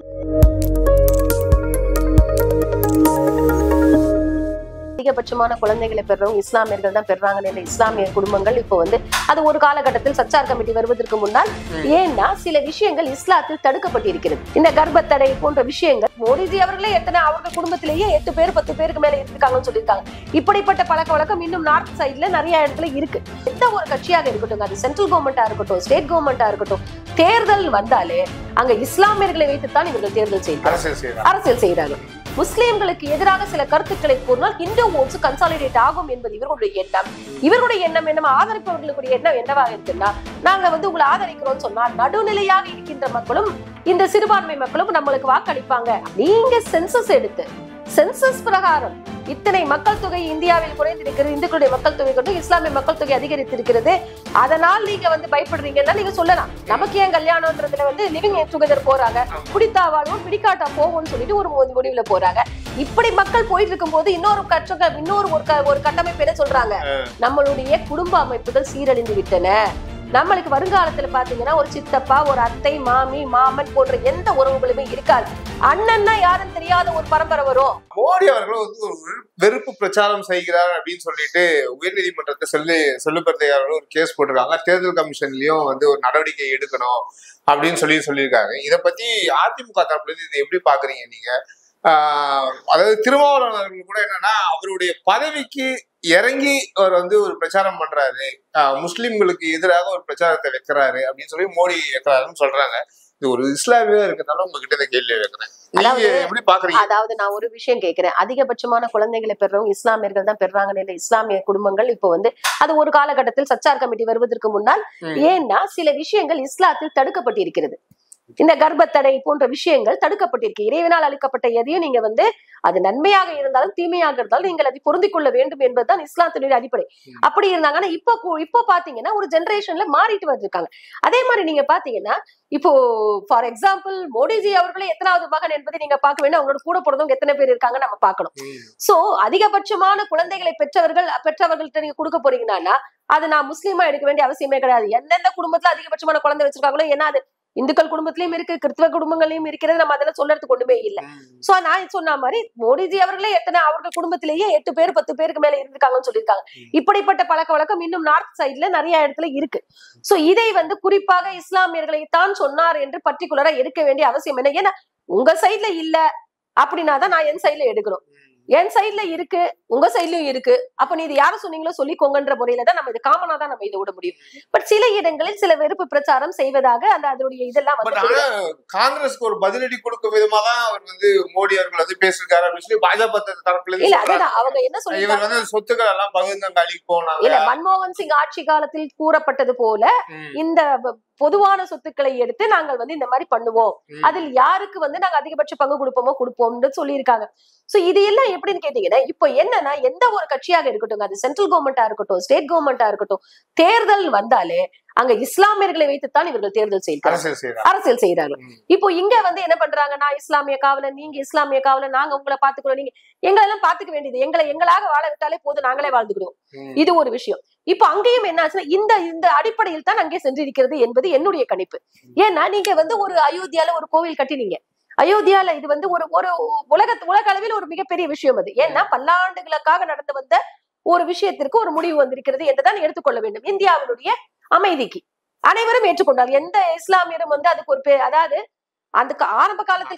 அதிகபட்சமான குழந்தைகளை பெறவங்க இஸ்லாமியர்கள் தான் பெறாங்க. இஸ்லாமிய குடும்பங்கள் இப்போ வந்து அது ஒரு காலகட்டத்தில் சச்சார் கமிட்டி வருவதற்கு முன்னால் ஏன்னா சில விஷயங்கள் இஸ்லாத்தில் தடுக்கப்பட்டிருக்கிறது. இந்த கர்ப்பத்தடை போன்ற விஷயங்கள் மோடிஜி அவர்களே அவர்கள் குடும்பத்திலேயே 8 பேர் 10 பேருக்கு மேல இருக்காங்கன்னு சொல்லியிருக்காங்க. இப்படிப்பட்ட பழக்க வழக்கம் இன்னும் நார்த் சைட்ல நிறைய இடத்துல இருக்கு. எந்த ஒரு கட்சியாக இருக்கட்டும், அது சென்ட்ரல் கவர்மெண்டா இருக்கட்டும், ஸ்டேட் கவர்மெண்டா இருக்கட்டும், தேர்தல் வந்தாலே அங்க இஸ்லாமியர்களை வைத்துத்தான் இவர்கள் தேர்தல் செய்கிறார்கள், அரசியல் செய்கிறார்கள். முஸ்லிம்களுக்கு எதிராக சில கருத்துக்களை கூறினால் இந்து ஓட்ஸ் கன்சாலிடேட் ஆகும் என்பது இவர்களுடைய எண்ணம். இவருடைய எண்ணம் என்ன, ஆதரிப்பவர்களுடைய எண்ணம் என்னவாக இருக்குன்னா, நாங்க வந்து உங்களை ஆதரிக்கிறோம் சொன்னால் நடுநிலையாக இருக்கின்ற மக்களும் இந்த சிறுபான்மை மக்களும் நம்மளுக்கு வாக்களிப்பாங்க. நீங்க சென்சஸ் எடுத்து சென்சஸ் பிரகாரம் இத்தனை மக்கள் தொகை இந்தியாவில் குறைந்திருக்கிறது, இந்துக்களுடைய மக்கள் தொகை கொண்டு இஸ்லாமிய மக்கள் தொகை அதிகரித்திருக்கிறது, அதனால் நீங்க வந்து பயப்படுறீங்கன்னா நீங்க சொல்லலாம். நமக்கு ஏன் கல்யாணம்ன்றதுல வந்து லிவிங் டுகெதர் போறாங்க, பிடித்தா வாழ்வோம் பிடிக்காட்டா போவோம்னு சொல்லிட்டு ஒரு முடிவுல போறாங்க. இப்படி மக்கள் போயிட்டு இருக்கும் போது இன்னொரு கட்டமைப்பு என்ன சொல்றாங்க, நம்மளுடைய குடும்ப அமைப்புகள் சீரழிந்து விட்டன. நம்மளுக்கு வருங்காலத்துல பாத்தீங்கன்னா ஒரு சித்தப்பா, ஒரு அத்தை, மாமி, மாமன் போன்ற எந்த உறவுகளுமே இருக்காது. அண்ணன்னா யாரும் தெரியாத ஒரு பரம்பரை வரும். மோடி அவர்கள் வந்து ஒரு வெறுப்பு பிரச்சாரம் செய்கிறார் அப்படின்னு சொல்லிட்டு உயர்நீதிமன்றத்தை சொல்லுபடுத்தியாளர்கள் ஒரு கேஸ் போட்டிருக்காங்க. தேர்தல் கமிஷன்லயும் வந்து ஒரு நடவடிக்கை எடுக்கணும் அப்படின்னு சொல்லியிருக்காங்க. இதை பத்தி அதிமுக தரப்புல இருந்து இதை எப்படி பாக்குறீங்க நீங்க? அதாவது திருமாவளவன் அவர்கள் கூட என்னன்னா அவருடைய பதவிக்கு இறங்கி அவர் வந்து ஒரு பிரச்சாரம் பண்றாரு, முஸ்லிம்களுக்கு எதிராக ஒரு பிரச்சாரத்தை வைக்கிறாரு அப்படின்னு சொல்லி மோடி வைக்கிறாருன்னு சொல்றாங்க. இது ஒரு இஸ்லாமியா இருக்கிறதால உங்ககிட்ட இந்த கேள்வி வைக்கிறேன், எப்படி பாக்குறீங்க? அதாவது நான் ஒரு விஷயம் கேட்கிறேன், அதிகபட்சமான குழந்தைகளை பெறவங்க இஸ்லாமியர்கள் தான் பெறாங்க. இஸ்லாமிய குடும்பங்கள் இப்போ வந்து அது ஒரு காலகட்டத்தில் சச்சார் கமிட்டி வருவதற்கு முன்னால் ஏன்னா சில விஷயங்கள் இஸ்லாத்தில் தடுக்கப்பட்டிருக்கிறது. இந்த கர்ப்பத்தடை போன்ற விஷயங்கள் தடுக்கப்பட்டிருக்கு. இறைவனால் அளிக்கப்பட்ட எதையும் நீங்க வந்து அது நன்மையாக இருந்தாலும் தீமையாக இருந்தாலும் நீங்கள் அதை பொருந்திக் கொள்ள வேண்டும் என்பதுதான் இஸ்லாத்தினுடைய அடிப்படை. அப்படி இருந்தாங்கன்னா இப்போ பாத்தீங்கன்னா ஒரு ஜெனரேஷன்ல மாறிட்டு வந்திருக்காங்க. அதே மாதிரி நீங்க பாத்தீங்கன்னா இப்போ ஃபார் எக்ஸாம்பிள் மோடிஜி அவர்களே எத்தனாவது மகன் என்பதை நீங்க பார்க்க வேண்டும். அவங்களோட கூட பிறந்தவங்க எத்தனை பேர் இருக்காங்க நம்ம பார்க்கணும். சோ அதிகபட்சமான குழந்தைகளை பெற்றவர்கள்ட்ட நீங்க கொடுக்க போறீங்கன்னா அது நான் முஸ்லீமா எடுக்க வேண்டிய அவசியமே கிடையாது. எந்தெந்த குடும்பத்துல அதிகபட்சமான குழந்தை வச்சிருக்காங்களோ, ஏன்னா அது இந்துக்கள் குடும்பத்திலயும் இருக்கு, கிறிஸ்தவ குடும்பங்களையும் இருக்கிறது, நம்ம அதெல்லாம் சொல்றதுக்கு கொண்டுமே இல்லை. சோ நான் சொன்ன மாதிரி மோடிஜி அவர்களே அவர்கள் குடும்பத்திலேயே 8 பேர் 10 பேருக்கு மேல இருந்திருக்காங்கன்னு சொல்லியிருக்காங்க. இப்படிப்பட்ட பழக்க வழக்கம் இன்னும் நார்த் சைட்ல நிறைய இடத்துல இருக்கு. சோ இதை வந்து குறிப்பாக இஸ்லாமியர்களை தான் சொன்னார் என்று பர்டிகுலரா எடுக்க வேண்டிய அவசியம் என்ன? ஏன்னா உங்க சைட்ல இல்ல அப்படின்னா தான் நான் என் சைட்ல எடுக்கணும். என் சைட்ல இருக்கு, உங்க சைட்லயும் இருக்கு, அப்ப நீ இது யாரும் சொன்னீங்களோ சொல்லிக்கோங்கன்ற முறையில தான் நம்ம இது காமனா தான் நம்ம இதை விட முடியும். பட் சில இடங்களில் சில வெறுப்பு பிரச்சாரம் செய்வதாக அதனுடைய இதெல்லாம் காங்கிரஸ்க்கு ஒரு பதிலடி கொடுக்கும் விதமா தான் அவர் வந்து மோடி அவர்கள் வந்து பேசிருக்காரு அப்படின்னு சொல்லி பாஜக தரப்புல இல்ல. அதான் அவங்க என்ன சொல்லிருக்காங்க, சொத்துக்கள் எல்லாம் பகிர்ந்தாங்க அழிக்கு போனாங்க. இல்ல, மன்மோகன் சிங் ஆட்சி காலத்தில் கூறப்பட்டது போல இந்த பொதுவான சொத்துக்களை எடுத்து நாங்கள் வந்து இந்த மாதிரி பண்ணுவோம், அதில் யாருக்கு வந்து நாங்க அதிகபட்ச பங்கு கொடுப்போம்னு சொல்லியிருக்காங்க. சோ இது எல்லாம் எப்படின்னு கேட்டீங்கன்னா இப்போ என்னன்னா எந்த ஒரு கட்சியாக இருக்கட்டும், அது சென்ட்ரல் கவர்மெண்டா இருக்கட்டும், ஸ்டேட் கவர்மெண்டா இருக்கட்டும், தேர்தல் வந்தாலே அங்க இஸ்லாமியர்களை வைத்துத்தான் இவர்கள் தேர்தல் அரசியல் செய்யறாங்க. இப்போ இங்க வந்து என்ன பண்றாங்க, நான் இஸ்லாமிய காவலன், நீங்க இஸ்லாமிய காவலன், நாங்க உங்களை பாத்துக்கிறோம், நீங்க எங்களெல்லாம் பாத்துக்க வேண்டியது எங்களாக வாழ விட்டாலே போதும், நாங்களே வாழ்ந்துக்கிறோம். இது ஒரு விஷயம். இப்ப அங்கேயும் என்ன ஆச்சுன்னா இந்த அடிப்படையில் தான் அங்கே சென்றிருக்கிறது என்பது என்னுடைய கணிப்பு. ஏன்னா நீங்க வந்து ஒரு அயோத்தியால ஒரு கோவில் கட்டினீங்க. அயோத்தியால இது வந்து ஒரு உலக அளவில் ஒரு மிகப்பெரிய விஷயம் அது. ஏன்னா பல்லாண்டுகளுக்காக நடந்து வந்த ஒரு விஷயத்திற்கு ஒரு முடிவு வந்திருக்கிறது என்றுதான் எடுத்துக்கொள்ள வேண்டும். இந்தியாவினுடைய அமைதிக்கு அனைவரும் ஏற்றுக்கொண்டார். எந்த இஸ்லாமியரும் வந்து அதுக்கு ஒரு அதாவது அந்த ஆரம்ப காலத்தில்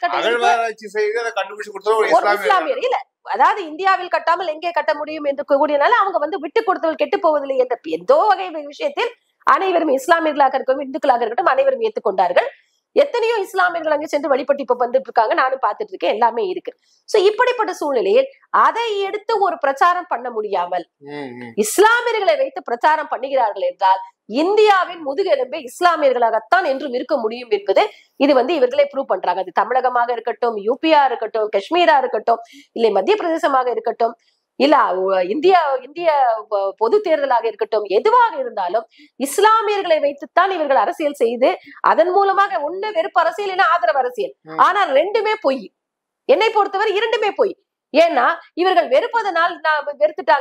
இஸ்லாமியர் இல்ல, அதாவது இந்தியாவில் கட்டாமல் எங்கே கட்ட முடியும் என்று கூடியனால அவங்க வந்து விட்டு கொடுத்தவர்கள் கெட்டு போவதில்லை என்ற எந்தோ வகை விஷயத்தில் அனைவரும் இஸ்லாமியர்களாக இருக்கட்டும் இந்துக்களாக இருக்கட்டும் அனைவரும் ஏற்றுக்கொண்டார்கள். எத்தனையோ இஸ்லாமியர்கள் அங்கே சென்று வழிபட்டு இப்ப வந்துட்டு இருக்காங்க, நானும் பார்த்துட்டு இருக்கேன், எல்லாமே இருக்கு. சோ இப்படிப்பட்ட சூழ்நிலையில் அதை எடுத்து ஒரு பிரச்சாரம் பண்ண முடியாமல் இஸ்லாமியர்களை வைத்து பிரச்சாரம் பண்ணுகிறார்கள் என்றால் இந்தியாவின் முதுகெலும்பே இஸ்லாமியர்களாகத்தான் என்றும் இருக்க முடியும் என்பது இது வந்து இவர்களே ப்ரூவ் பண்றாங்க. அது தமிழகமாக இருக்கட்டும், யூபியா இருக்கட்டும், காஷ்மீரா இருக்கட்டும், இல்லை மத்திய பிரதேசமாக இருக்கட்டும், இல்ல இந்திய பொது தேர்தலாக இருக்கட்டும், எதுவாக இருந்தாலும் இஸ்லாமியர்களை வைத்துத்தான் இவர்கள் அரசியல் செய்து அதன் மூலமாக ஒண்ணு வெறுப்பு அரசியல், இல்ல ஆதரவு அரசியல். ஆனால் ரெண்டுமே பொய். என்னை பொறுத்தவரை இரண்டுமே பொய். ஏன்னா இவர்கள் வெறுப்பதனால் வெறுத்துட்டாங்க,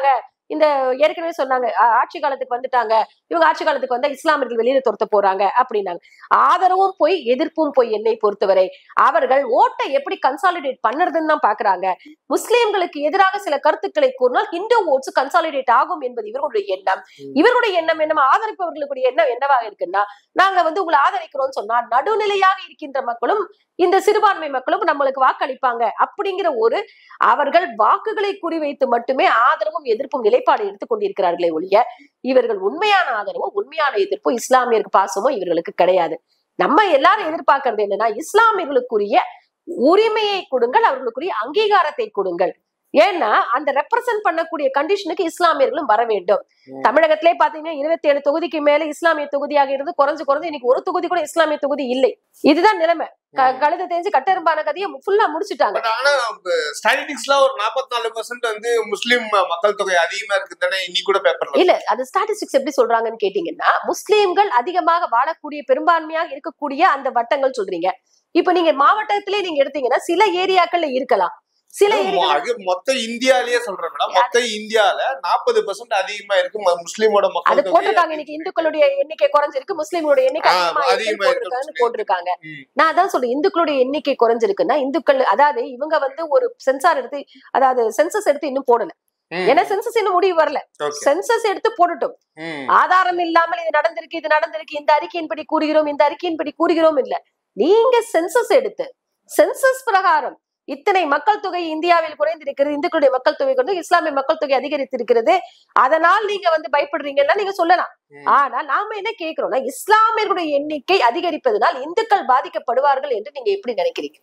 இந்த ஏற்கனவே சொன்னாங்க ஆட்சி காலத்துக்கு வந்துட்டாங்க, இவங்க ஆட்சி காலத்துக்கு வந்தா இஸ்லாமியர்கள் வெளியில துரத்த போறாங்க அப்படின்னாங்க. ஆதரவும் போய் எதிர்ப்பும் போய். என்னை பொறுத்தவரை அவர்கள் ஓட்டை எப்படி கன்சாலிடேட் பண்ணுறதுன்னு தான் பாக்குறாங்க. முஸ்லிம்களுக்கு எதிராக சில கருத்துக்களை கூறினால் ஹிந்து ஓட்ஸ் கன்சாலிடேட் ஆகும் என்பது இவர்களுடைய எண்ணம். இவருடைய எண்ணம் என்ன, ஆதரிப்பவர்களுடைய எண்ணம் என்னவாக இருக்குன்னா, நாங்க வந்து உங்களை ஆதரிக்கிறோம்னு சொன்னா நடுநிலையாக இருக்கின்ற மக்களும் இந்த சிறுபான்மை மக்களும் நம்மளுக்கு வாக்களிப்பாங்க அப்படிங்கிற ஒரு அவர்கள் வாக்குகளை குறிவைத்து மட்டுமே ஆதரவும் எதிர்ப்பும் நிலைப்பாடு எடுத்துக் கொண்டிருக்கிறார்களே ஒழிய இவர்கள் உண்மையான ஆதரவோ உண்மையான எதிர்ப்போ இஸ்லாமியருக்கு பாசமோ இவர்களுக்கு கிடையாது. நம்ம எல்லாரும் எதிர்பார்க்கறது என்னன்னா, இஸ்லாமியர்களுக்குரிய உரிமையை கொடுங்கள், அவர்களுக்குரிய அங்கீகாரத்தை கொடுங்கள். ஏன்னா அந்த ரெப்ரசென்ட் பண்ணக்கூடிய கண்டிஷனுக்கு இஸ்லாமியர்களும் வர வேண்டும். தமிழகத்திலே பாத்தீங்கன்னா 27 தொகுதிக்கு மேல இஸ்லாமிய தொகுதியாக இருந்து குறைஞ்சு இன்னைக்கு ஒரு தொகுதி கூட இஸ்லாமிய தொகுதி இல்லை. இதுதான் நிலைமை. கழுத தெரிஞ்சு கட்டெரும்பான கதையை ஃபுல்லா முடிச்சுட்டாங்க. ஆனா ஸ்டாட்டிஸ்டிக்ஸ்ல ஒரு 44% வந்து முஸ்லிம் மக்கள் தொகை அதிகமா இருக்குதானே இன்னைக்கு கூட பேப்பர்ல இல்ல. அது ஸ்டாட்டிஸ்டிக்ஸ் எப்படி சொல்றாங்கன்னு கேட்டீங்கன்னா, முஸ்லிம்கள் அதிகமாக வாழக்கூடிய பெரும்பான்மையாக இருக்கக்கூடிய அந்த வட்டங்கள் சொல்றீங்க. இப்ப நீங்க மாவட்டத்திலே நீங்க எடுத்தீங்கன்னா சில ஏரியாக்கள்ல இருக்கலாம், சில மொத்த இந்தியாலயே சொல்றேன் மேடம். மொத்த இந்தியால 40% அதிகமா இருக்கு முஸ்லிமோட மக்கள். அது போட்டிருக்காங்க. இன்னைக்கு இந்துக்களுடைய எண்ணிக்கை குறைஞ்சிருக்கு, முஸ்லிம்களுடைய எண்ணிக்கை அதிகமா போட்டிருக்காங்க. நான் அதான் சொல்றேன், இந்துக்களுடைய எண்ணிக்கை குறைஞ்சிருக்குன்னா இந்துக்கள் அதாவது இவங்க வந்து ஒரு சென்சார் எடுத்து, அதாவது சென்சஸ் எடுத்து இன்னும் போடல. ஏன்னா சென்சஸ் இன்னும் முடிவு வரல. சென்சஸ் எடுத்து போடட்டும். ஆதாரம் இல்லாமல் இது நடந்திருக்கு, இந்த அறிக்கையின்படி கூறுகிறோம், இந்த அறிக்கையின்படி கூறுகிறோம் இல்ல. நீங்க சென்சஸ் எடுத்து சென்சஸ் பிரகாரம் இத்தனை மக்கள் தொகை இந்தியாவில் குறைந்திருக்கிறது, இந்துக்களுடைய மக்கள் தொகை கொண்டு இஸ்லாமிய மக்கள் தொகை அதிகரித்திருக்கிறது, அதனால் நீங்க வந்து பயப்படுறீங்கன்னா நீங்க சொல்லலாம். ஆனா நாம என்ன கேட்கிறோம்னா, இஸ்லாமியர்களுடைய எண்ணிக்கை அதிகரிப்பதனால் இந்துக்கள் பாதிக்கப்படுவார்கள் என்று நீங்க எப்படி நினைக்கிறீங்க?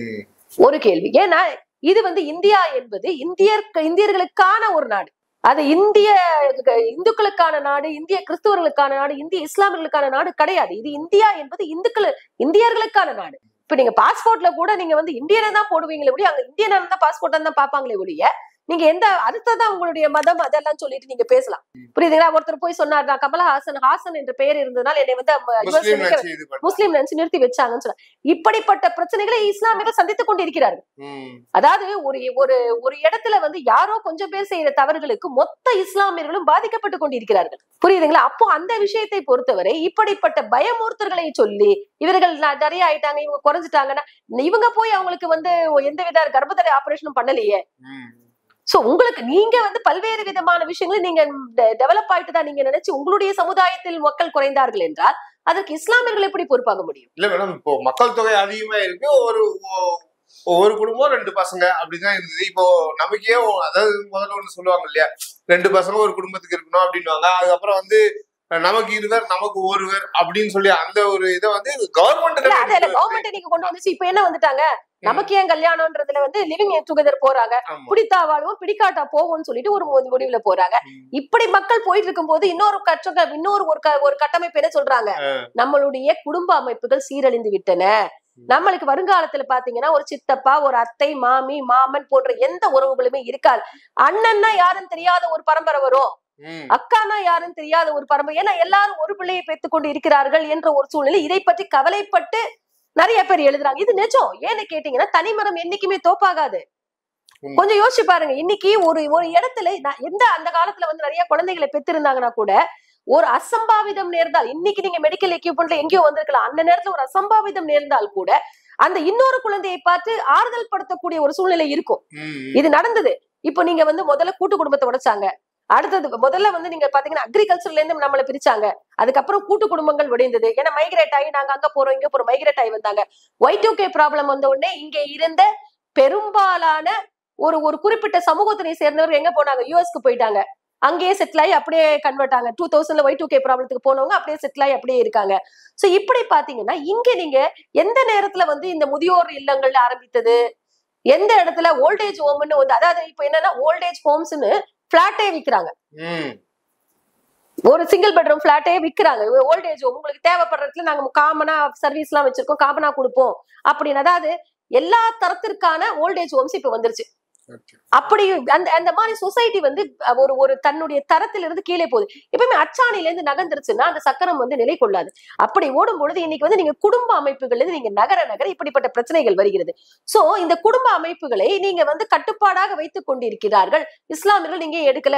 ஒரு கேள்வி. ஏன்னா இது வந்து இந்தியா என்பது இந்தியர்களுக்கான ஒரு நாடு. அது இந்துக்களுக்கான நாடு, இந்திய கிறிஸ்தவர்களுக்கான நாடு, இந்திய இஸ்லாமியர்களுக்கான நாடு கிடையாது. இது இந்தியா என்பது இந்தியர்களுக்கான நாடு. இப்ப நீங்க பாஸ்போர்ட்ல கூட நீங்க வந்து இந்தியனை தான் போடுவீங்களே ஒழிய அங்க இந்தியனா தான் பாஸ்போர்ட் தான் பாப்பாங்களே ஒழிய நீங்க எந்த அடுத்ததான் உங்களுடைய மதம் அதெல்லாம் சொல்லிட்டு நீங்க பேசலாம். புரியுதுங்களா? ஒருத்தர் போய் சொன்னார், நான் கமலஹாசன் என்ற பெயர் இருந்ததுனால என்னை வந்து முஸ்லீம் நினைச்சு நிறுத்தி வச்சாங்கன்னு சொன்னார். இப்படிப்பட்ட பிரச்சனைகளை இஸ்லாமியர்கள் சந்தித்துக் கொண்டிருக்கிறார்கள். அதாவது ஒரு இடத்துல வந்து யாரோ கொஞ்சம் பேர் செய்யற தவறுகளுக்கு மொத்த இஸ்லாமியர்களும் பாதிக்கப்பட்டு கொண்டிருக்கிறார்கள். புரியுதுங்களா? அப்போ அந்த விஷயத்தை பொறுத்தவரை இப்படிப்பட்ட பயமுறுத்தல்களை சொல்லி இவர்கள் நிறைய ஆயிட்டாங்க, இவங்க குறைஞ்சிட்டாங்கன்னா இவங்க போய் அவங்களுக்கு வந்து எந்தவித கர்ப்பத்தடை ஆபரேஷனும் பண்ணலையே. சோ உங்களுக்கு நீங்க வந்து பல்வேறு விதமான விஷயங்களை நீங்க டெவலப் ஆயிட்டு தான் நீங்க நினைச்சு உங்களுடைய சமுதாயத்தில் மக்கள் குறைந்தார்கள் என்றால் அதற்கு இஸ்லாமியர்கள் எப்படி பொறுப்பாக முடியும்? இல்ல மேடம், இப்போ மக்கள் தொகை அதிகமா இருக்கு, ஒரு குடும்பம் 2 பசங்க அப்படிதான் இருந்தது. இப்போ நமக்கே அதாவது முதல்ல ஒண்ணு சொல்லுவாங்க இல்லையா, 2 பசங்க ஒரு குடும்பத்துக்கு இருக்கணும் அப்படின்வாங்க. அதுக்கப்புறம் வந்து நமக்கு இருவர் நமக்கு ஒருவர் அப்படின்னு சொல்லி அந்த ஒரு இதை வந்து கவர்மெண்ட் நீங்க கொண்டு வந்துச்சு. இப்ப என்ன வந்துட்டாங்க, நமக்கு ஏன் கல்யாணம்ன்றதுல வந்து லிவிங் டுகெதர் போறாங்க, பிடித்தா வாழ்வோம் பிடிக்காட்டா போவோம்னு சொல்லிட்டு ஒரு முடிவுல போறாங்க. இப்படி மக்கள் போயிட்டு இருக்கும் போது இன்னொரு கட்டமைப்பு என்ன சொல்றாங்க, நம்மளுடைய குடும்ப அமைப்புகள் சீரழிந்து விட்டன. நம்மளுக்கு வருங்காலத்துல பாத்தீங்கன்னா ஒரு சித்தப்பா, ஒரு அத்தை, மாமி, மாமன் போன்ற எந்த உறவுகளுமே இருக்காது. அண்ணன்னா யாருன்னு தெரியாத ஒரு பரம்பரை வரும், அக்கானா யாருன்னு தெரியாத ஒரு பரம்பரை. ஏன்னா எல்லாரும் ஒரு பிள்ளையை பெற்றுக் கொண்டு இருக்கிறார்கள் என்ற ஒரு சூழ்நிலை. இதை பற்றி கவலைப்பட்டு நிறைய பேர் எழுதுறாங்க. இது நிஜம். ஏன்னு கேட்டீங்கன்னா தனிமரம் என்னைக்குமே தோப்பாகாது. கொஞ்சம் யோசிச்சு பாருங்க. இன்னைக்கு ஒரு இடத்துல அந்த காலத்துல வந்து நிறைய குழந்தைகளை பெற்றிருந்தாங்கன்னா கூட ஒரு அசம்பாவிதம் நேர்ந்தால், இன்னைக்கு நீங்க மெடிக்கல் எக்யூப்மெண்ட்ல எங்கேயோ வந்திருக்கலாம், அந்த நேரத்துல ஒரு அசம்பாவிதம் நேர்ந்தால் கூட அந்த இன்னொரு குழந்தையை பார்த்து ஆறுதல் படுத்தக்கூடிய ஒரு சூழ்நிலை இருக்கும். இது நடந்தது. இப்போ நீங்க வந்து முதல்ல கூட்டு குடும்பத்தை உடைச்சாங்க, அடுத்தது முதல்ல வந்து நீங்க பாத்தீங்கன்னா அக்ரிகல்ச்சர்ல இருந்து நம்மளை பிரிச்சாங்க, அதுக்கப்புறம் கூட்டு குடும்பங்கள் உடைந்தது. ஏன்னா மைக்ரேட் ஆகி நாங்க அங்க போறோம் இங்க போறோம் மைக்ரேட் ஆகி வந்தாங்க. Y2K ப்ராப்ளம் வந்த உடனே இங்க இருந்த பெரும்பாலான ஒரு குறிப்பிட்ட சமூகத்தினை சேர்ந்தவர்கள் எங்க போனாங்க, யூஎஸ்க்கு போயிட்டாங்க. அங்கேயே செட்டில் ஆகி அப்படியே கன்வெர்ட் ஆங்க. 2000 Y2K ப்ராப்ளத்துக்கு போனவங்க அப்படியே செட்டில் ஆகி அப்படியே இருக்காங்க. சோ இப்படி பாத்தீங்கன்னா இங்க நீங்க எந்த நேரத்துல வந்து இந்த முதியோர் இல்லங்கள்ல ஆரம்பித்தது, எந்த இடத்துல ஓல்டேஜ் ஹோம்னு வந்து, அதாவது இப்ப என்னன்னா ஓல்டேஜ் ஹோம்ஸ்னு பிளாட்டே விக்கிறாங்க, ஒரு சிங்கிள் பெட்ரூம் பிளாட்டே விக்கிறாங்க. ஓல்டேஜ் ஹோம் உங்களுக்கு தேவைப்படுறதுல நாங்க காமனா சர்வீஸ் எல்லாம் வச்சிருக்கோம், காமனா கொடுப்போம் அப்படின்னு. அதாவது எல்லா தரத்திற்கான ஓல்டேஜ் ஹோம்ஸ் இப்ப வந்துருச்சு. அப்படி அந்த மாதிரி சொசைட்டி வந்து ஒரு தன்னுடைய தரத்திலிருந்து கீழே போகுது. எப்பவுமே அச்சாணில இருந்து நகர்ந்துருச்சுன்னா அந்த சக்கரம் வந்து நிலை கொள்ளாது. அப்படி ஓடும் பொழுது இன்னைக்கு வந்து நீங்க குடும்ப அமைப்புகள் நீங்க நகர இப்படிப்பட்ட பிரச்சனைகள் வருகிறது. சோ இந்த குடும்ப அமைப்புகளை நீங்க வந்து கட்டுப்பாடாக வைத்துக் கொண்டிருக்கிறார்கள் இஸ்லாமியர்கள். நீங்க எடுக்கல,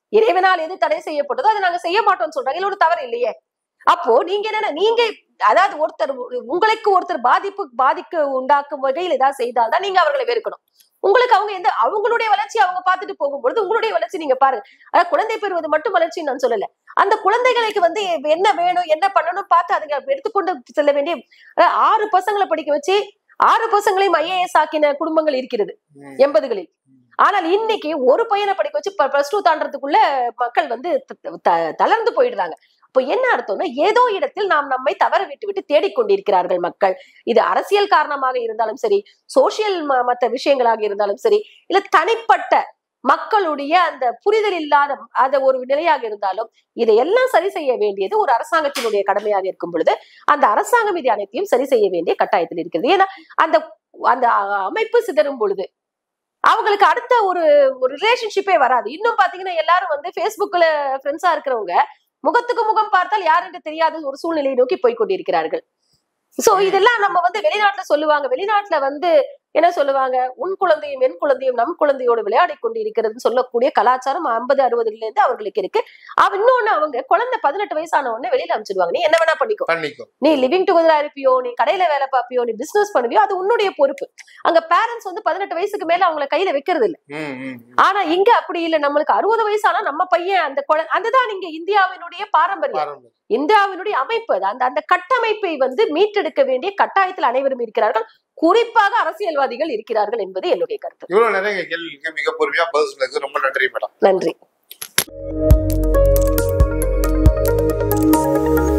இறைவனால் எது தடை செய்யப்பட்டதோ அதை நாங்க செய்ய மாட்டோம்னு சொல்றாங்க. இதுல ஒரு தவறு இல்லையே. அப்போ நீங்க என்னன்னா, நீங்க அதாவது உங்களுக்கு ஒருத்தர் பாதிக்கு உண்டாக்கும் வகையில் ஏதாவது செய்தால்தான் நீங்க அவர்களை வெறுக்கணும். உங்களுக்கு அவங்களுடைய வளர்ச்சி அவங்க பார்த்துட்டு போகும்பொழுது உங்களுடைய வளர்ச்சி நீங்க பாருங்க. அதாவது குழந்தை பெறுவது மட்டும் வளர்ச்சின்னு நான் சொல்லல. அந்த குழந்தைகளுக்கு என்ன வேணும், என்ன பண்ணணும் பார்த்து அதுங்க எடுத்துக்கொண்டு செல்ல வேண்டிய 6 பசங்களை படிக்க வச்சு 6 பசங்களையும் IAS ஆக்கின குடும்பங்கள் இருக்கிறது 80களில். ஆனால் இன்னைக்கு ஒரு பையனை படிக்க வச்சு +2 தாண்டறதுக்குள்ள மக்கள் தளர்ந்து போயிடுறாங்க. இப்போ என்ன அர்த்தம்னா, ஏதோ இடத்தில் நாம் நம்மை தவற விட்டு தேடிக்கொண்டிருக்கிறார்கள் மக்கள். இது அரசியல் காரணமாக இருந்தாலும் சரி, சோசியல் மற்ற விஷயங்களாக இருந்தாலும் சரி, இல்ல தனிப்பட்ட மக்களுடைய அந்த புரிதல் இல்லாத அத ஒரு நிலையாக இருந்தாலும், இதையெல்லாம் சரி செய்ய வேண்டியது ஒரு அரசாங்கத்தினுடைய கடமையாக இருக்கும் பொழுது அந்த அரசாங்கம் இது அனைத்தையும் சரி செய்ய வேண்டிய கட்டாயத்தில் இருக்கிறது. ஏன்னா அந்த அமைப்பு சிதறும் பொழுது அவங்களுக்கு அடுத்த ஒரு ரிலேஷன்ஷிப்பே வராது. இன்னும் பாத்தீங்கன்னா எல்லாரும் Facebookல ஃப்ரெண்ட்ஸா இருக்கிறவங்க முகத்துக்கு முகம் பார்த்தால் யார் என்று தெரியாத ஒரு சூழ்நிலையை நோக்கி போய் கொண்டிருக்கிறார்கள். சோ இதெல்லாம் நம்ம வெளிநாட்டுல சொல்லுவாங்க. வெளிநாட்டுல என்ன சொல்லுவாங்க, உன் குழந்தையும் என் குழந்தையும் நம் குழந்தையோடு விளையாடி கொண்டு இருக்கிறதுன்னு சொல்லக்கூடிய கலாச்சாரம் 50-60ல இருந்து அவர்களுக்கு இருக்கு. இன்னொன்னு, அவங்க குழந்தை 18 வயசான உடனே வெளியில அனுப்பிச்சிடுவாங்க. நீ என்ன வேணா பண்ணிக்கோ, நீ லிவிங் டுகெதரா இருப்பியோ, நீ கடையில வேலை பார்ப்பியோ, நீ பிசினஸ் பண்ணுவியோ, அது உன்னுடைய பொறுப்பு. அங்க பேரண்ட்ஸ் 18 வயசுக்கு மேல அவங்களை கையில வைக்கிறது இல்ல. ஆனா இங்க அப்படி இல்ல. நம்மளுக்கு 60 வயசானா நம்ம பையன் அதுதான் இங்க இந்தியாவினுடைய பாரம்பரியம், இந்தியாவினுடைய அமைப்பு. அந்த கட்டமைப்பை மீட்டெடுக்க வேண்டிய கட்டாயத்தில் அனைவரும் இருக்கிறார்கள். குறிப்பாக அரசியல்வாதிகள் இருக்கிறார்கள் என்பது என்னுடைய கருத்து. இவ்வளவு நிறைய கேள்விக்கு மிக பொறுமையா பதில் சொன்னதுக்கு ரொம்ப நன்றி மேடம். நன்றி.